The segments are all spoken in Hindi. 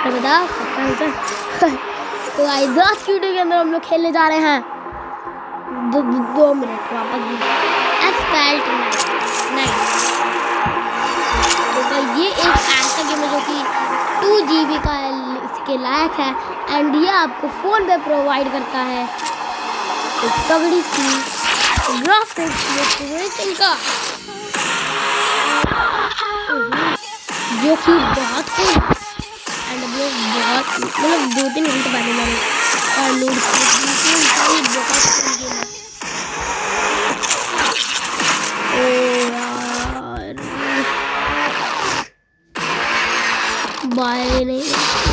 बताओ तो आज 10 की वीडियो के अंदर हम लोग खेलने जा रहे हैं 2 मिनट वापस एस्फाल्ट 9। तो ये एक ऐसा गेम है जो कि 2 GB का इसके लायक है एंड ये आपको फ़ोन पे प्रोवाइड करता है एक तगड़ी सी ग्राफिक्स का जो कि बहुत ही एंड बहुत मतलब 2-3 घंटे पहले मैंने डाउनलोड किया बहुत गेम है। बाय नहीं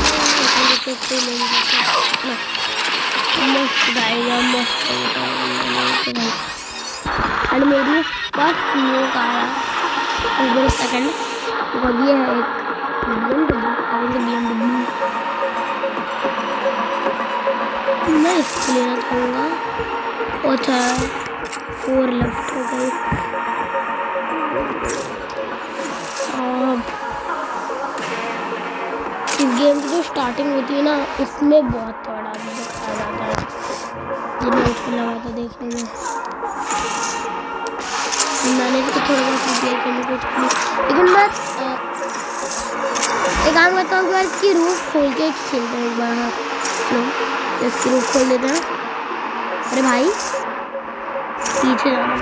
मस्त गाएगा मस्त एंड मेरी फर्स्ट न्यूज़ आया मेरे सेकंड और ये है एक BMW मैं इसको लेना चाहूँगा और था 4 लेफ्ट हो गई। इस गेम की जो स्टार्टिंग होती है ना उसमें बहुत थोड़ा दिखाया जाता है जिन्हें अच्छा लगा था देखने में। मैंने भी थोड़ा बहुत प्ले करने की कोशिश की लेकिन मैं एक काम करता हूँ कि इसकी रूफ खोल के खेलते हैं एक बार। हाँ चलो इसकी रूफ खोल देते हैं। अरे भाई पीछे जाना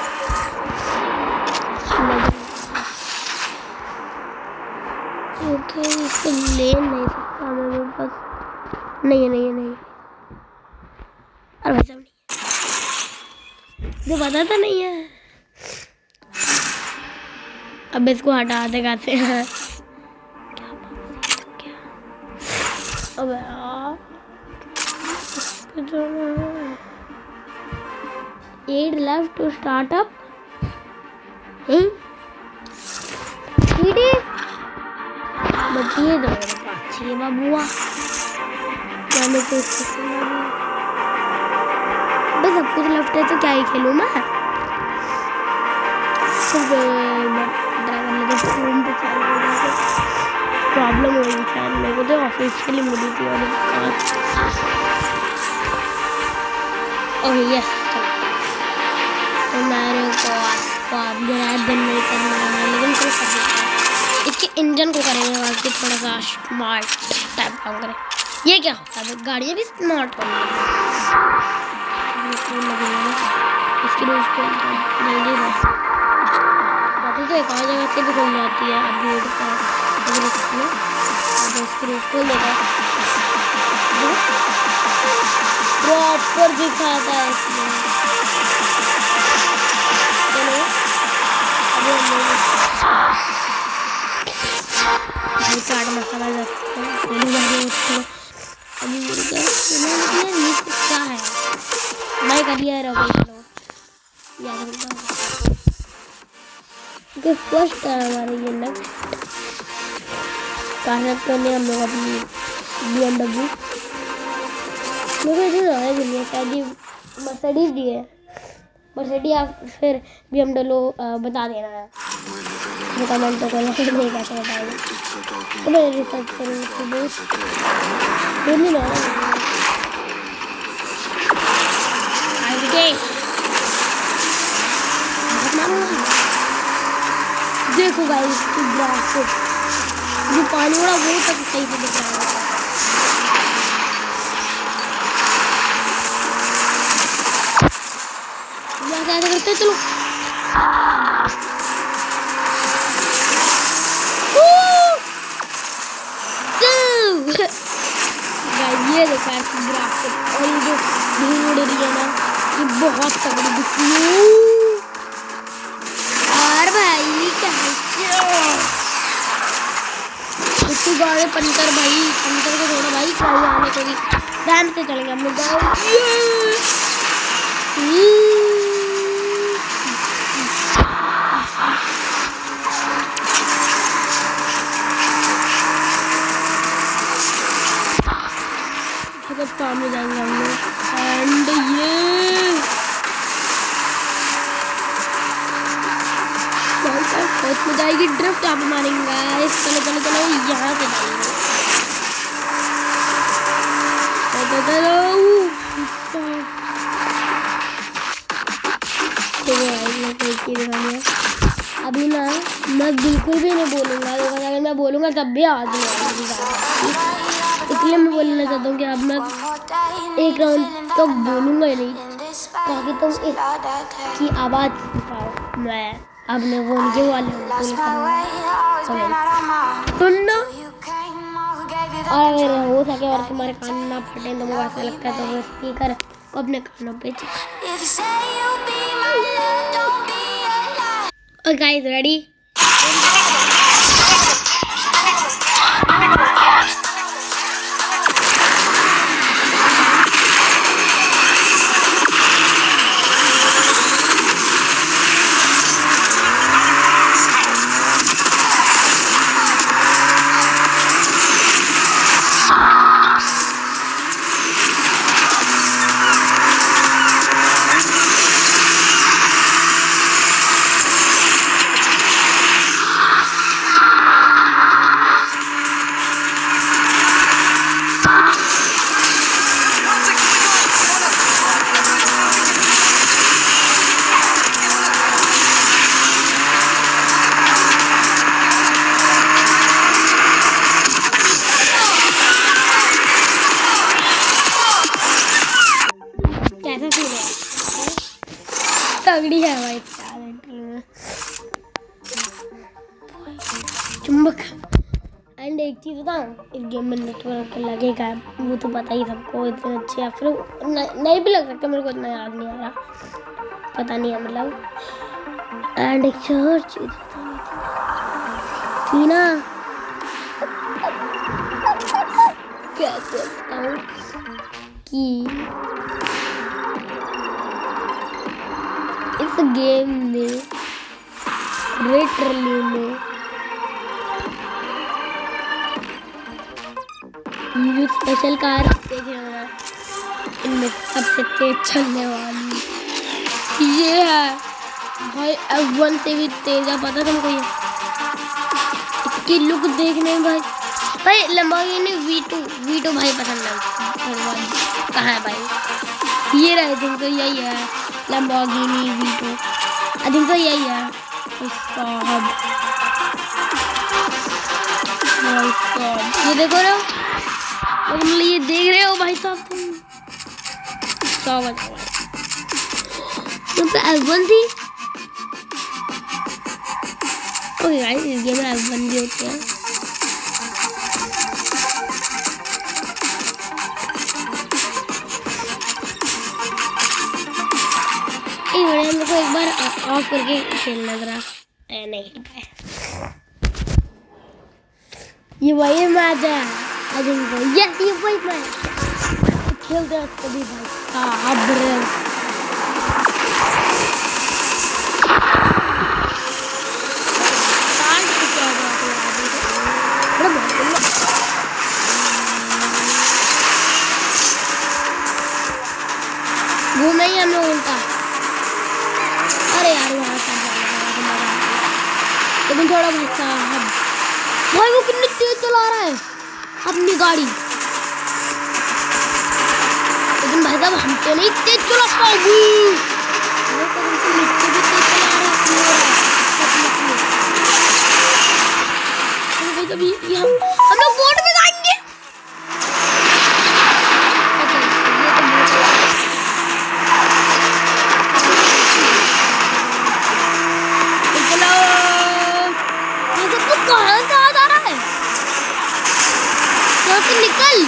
ओके इसको ले नहीं सकता मैं मेरे पास नहीं है अरे भाई साहब नहीं जो पता था नहीं है। अब इसको हटा दे गाते हैं अब यार 8 left to start up but ये तो मेरे पास चाहिए बाबुआ मैंने तो बस सब कुछ लेफ्ट है तो क्या ही खेलूँ मैं प्रॉब्लम हो गई शायद मेरे को तो ऑफिशियली मिली थी और यस तो मेरे को आप दिन नहीं करना है लेकिन कोई सब इसके इंजन को करेंगे और कि थोड़ा सा स्मार्ट टाइप काम करें। ये क्या होता है गाड़ियाँ भी स्मार्ट होंगी इसकी रोज जल्दी बाकी तो एक और जगह से भी खुल जाती है अपडेट का प्रॉपर दिखाता है इसमें। चलो अभी चाट मसाला अभी क्या है मैं कर लिया फर्स्ट है हमारे ये नेक्स्ट काहत करने हम लोग अपनी BMW मेरे को है शायद ये मर्सिडीज दी है मर्सिडीज या फिर BMW बता देना है कमेंट तो करना नहीं कैसे बताएंगे तो मैं रिसर्च करूँगी नहीं ना देखो गाइस इसकी ग्राफिक्स जो पानी वाला वो तक सही से दिख रहा है। क्या करते चलो ये देखो ऐसी ग्राफिक्स और ये जो धूल उड़ रही है ना ये बहुत तगड़ी दिखती है और भाई क्या गाड़ी पंटर भाई पंटर को थोड़ा भाई चाहिए आने को भी ध्यान से चलेंगे हम लोग सामने जाएंगे हम लोग एंड ये बहुत मजा आएगी ड्रिफ्ट आप मारेंगे चलो चलो चलो यहाँ से जाएंगे अभी ना मैं बिल्कुल भी नहीं बोलूँगा, अगर मैं बोलूँगा तब भी आवाज़ नहीं आएगी, इसलिए मैं बोलना चाहता हूँ कि अब मैं एक राउंड तक बोलूँगा ही नहीं ताकि तुम इसकी आवाज़ सुन पाओ। मैं अपने फोन के वाले सुनना, और अगर हो सके और तुम्हारे कान ना फटे तो मुझे ऐसा लगता है तो स्पीकर को अपने कानों पे और गाइस रेडी। तगड़ी है भाई चुंबक। एंड एक चीज़ बताऊँ, इस गेम में नेटवर्क लगेगा वो तो पता ही सबको, इतने अच्छे या फिर नहीं भी लग सकता, मेरे को इतना याद नहीं आ रहा, पता नहीं है मतलब। एंड एक और चीज़ थी ना, क्या बताऊँ कि इस गेम में लिटरली में ये स्पेशल कार देखे होगा, इनमें सबसे तेज चलने वाली ये है भाई, F1 से भी तेज है, पता तुमको ये इसकी लुक देखने में भाई लैम्बोर्गिनी V2 भाई पसंद है, कहाँ है भाई, ये रहे दिन तो यही है लैम्बोर्गिनी V2, आई थिंक तो यही है ये देखो ना, मतलब ये देख रहे हो भाई साहब तुम तो F1 थी। ओके गाइस, इस गेम में F1 भी होते हैं। हम लोग को एक बार ऑफ करके खेलना जरा, नहीं ये वही मैच है, यस ये वही मैच खेलते हैं कभी भाई। वो नहीं हम लोग उल्टा, अरे यार वहाँ लेकिन थोड़ा भाई वो कितनी तेज चला रहा है अपनी गाड़ी, लेकिन भाई साहब हम तो नहीं तेज चला पाओगे, हम लोग बोट में जाएंगे। कहाँ से आ रहा है, निकल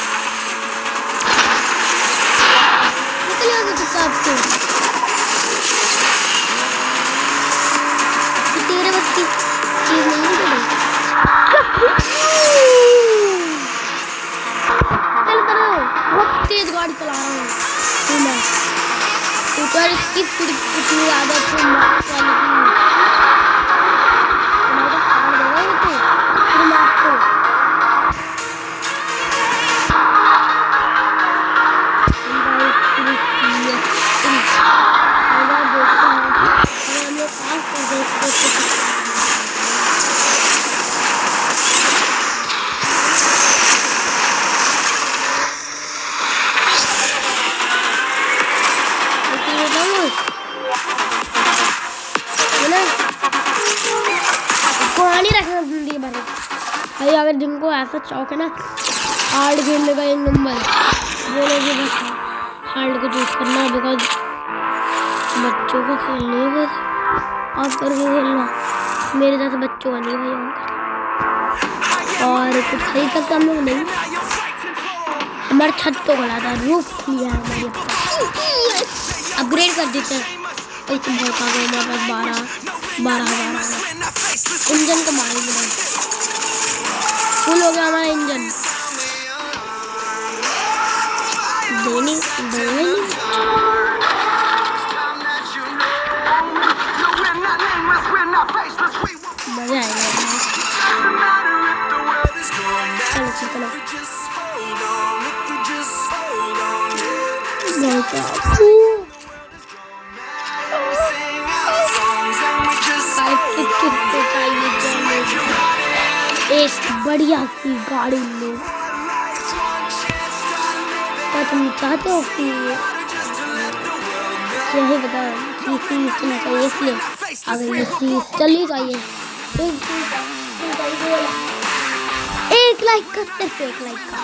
यहाँ से चुपचाप से, तेरे बस की चीज नहीं है। चल करो, बहुत तेज गाड़ी चला रहा हूँ तो इसकी कितनी आदत है भाई अगर जिनको ऐसा शौक है ना हार्ड खेलने का, एक नंबर वो लोग बस हार्ड को चूज करना है, बिकॉज बच्चों को खेलने है बस आप करके खेलना, मेरे जैसे बच्चों का नहीं भाई उनका। और कुछ खरीद सकते हम लोग नहीं, हमारा छत तो गला था, रूफ लिया है हमारी, अपग्रेड कर देते हैं। इसको बहुत आ गए हमारे पास 12,000 इंजन को मारेंगे भाई, फुल हो गया हमारा इंजन। मजा आएगा। चलो चलो एक बढ़िया सी गाड़ी ले, क्या तुम चाहते हो कि यही बता चलना चाहिए, इसलिए अगर ये सीरीज चलनी चाहिए एक लाइक का, सिर्फ एक लाइक का,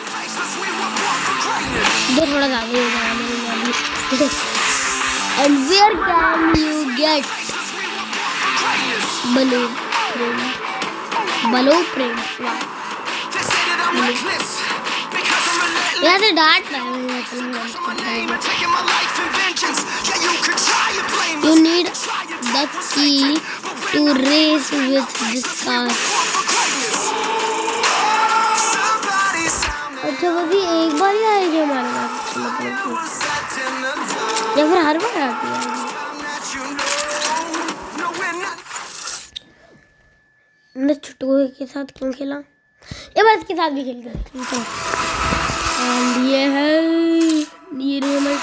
ये थोड़ा ज़्यादा हो जाएगा। And where can you get blueprint? यार डांट रहा है। You need the key to race with this car. अच्छा कभी एक बार ही आएगी हमारे पास, या फिर हर बार आती है? मैंने छुट्टू के साथ क्यों खेला, ये बार इसके साथ भी खेल के। एंड ये है ये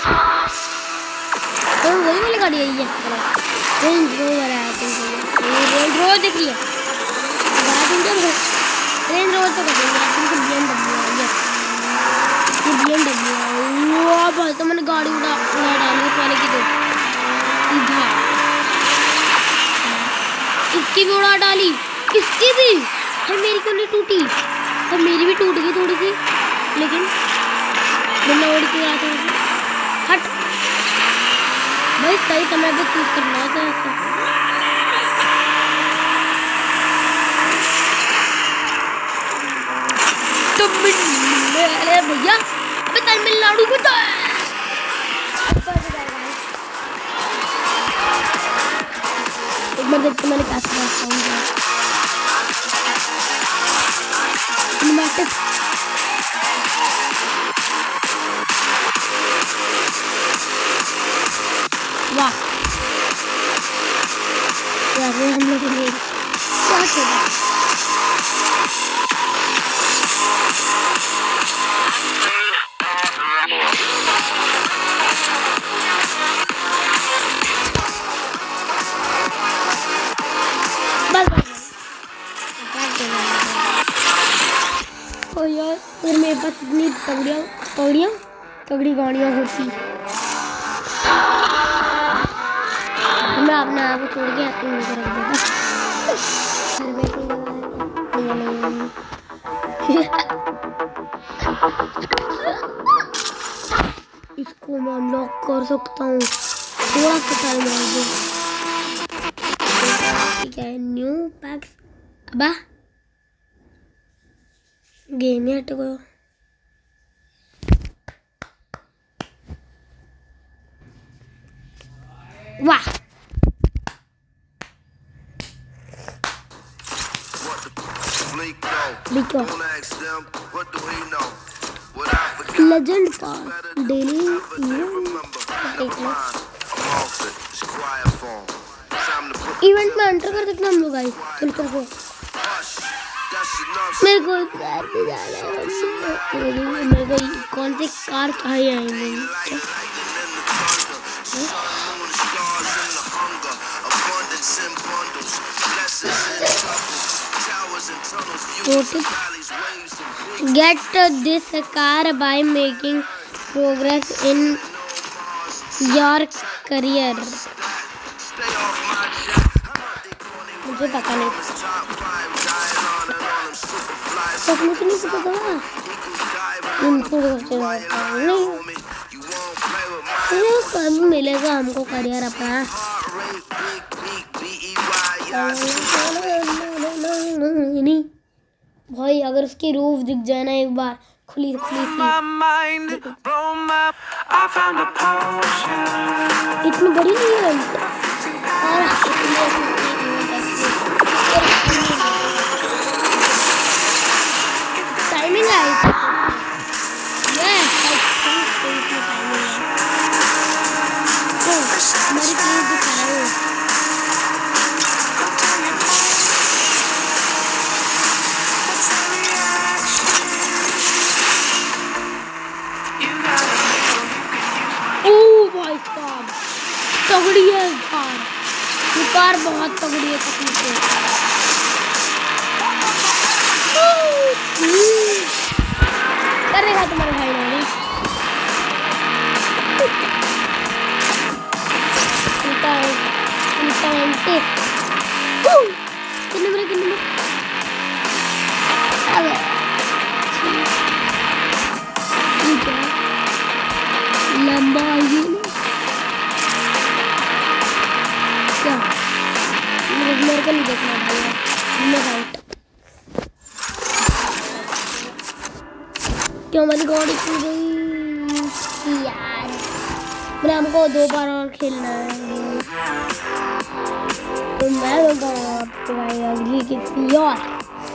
वही वाली गाड़ी है, ये रेंज रोवर है, रेंज रोवर देख लिया, रेंज रोवर तो करेंगे BMW है। वाह भाई तो मैंने गाड़ी उड़ा डाली उस वाले की, तो सीधा इसकी भी उड़ा डाली, इसकी भी है, मेरी क्यों नहीं टूटी? तो मेरी भी टूट गई थोड़ी सी, लेकिन बिना उड़ के आता है। हट भाई, सही समय पे चूज करना होता है ऐसा। अरे भैया अबे तमिलनाडु में तो एक बार देखते मैंने कैसे वाह यार हम लोग ने क्या किया। ओ यार अगर मेरे पास इतनी तगड़ी गाड़ियाँ होती, मैं अपने आप को छोड़ के आती हूँ इसको मैं अनलॉक कर सकता हूँ, थोड़ा सा टाइम लगे। ठीक है न्यू पैक्स, अबा गेम ही हट गया। वाह लेजेंड पास डेली इवेंट में एंटर कर सकते हैं हम लोग। गाइस चल चल मेरे को कार पे जाना है, मेरे को कौन सी कार चाहिए Get this car by making progress in your career. मुझे पता नहीं तो मुझे नहीं पता था नहीं कब मिलेगा हमको करियर अपना नहीं भाई अगर उसकी रूफ दिख जाए ना एक बार खुली खुली सी इतनी बड़ी नहीं है टाइमिंग आई थी हमारी प्लीज दिखा रहा हूँ तगड़ी है कार, ये कार बहुत तगड़ी है कसम से। करेगा तुम्हारे भाई ने कितने में लंबा क्या मेरे को नहीं देखना भाई राइट क्यों हमारी गाड़ी खुल गई यार मेरा हमको 2 बार और खेलना है तो मैं आपको भाई अगली किसी और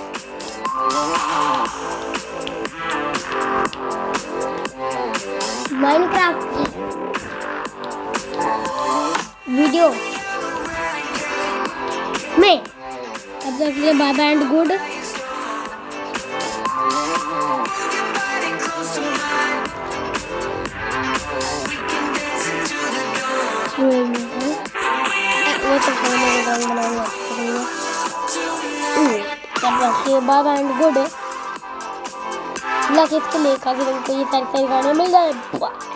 माइनक्राफ्ट वीडियो में तब तक के लिए बाय बाय एंड गुड। वो तो तब तक के बाय बाय एंड गुड। लग इसके लिए काफी तुमको ये सारी गाड़ियाँ मिल जाए।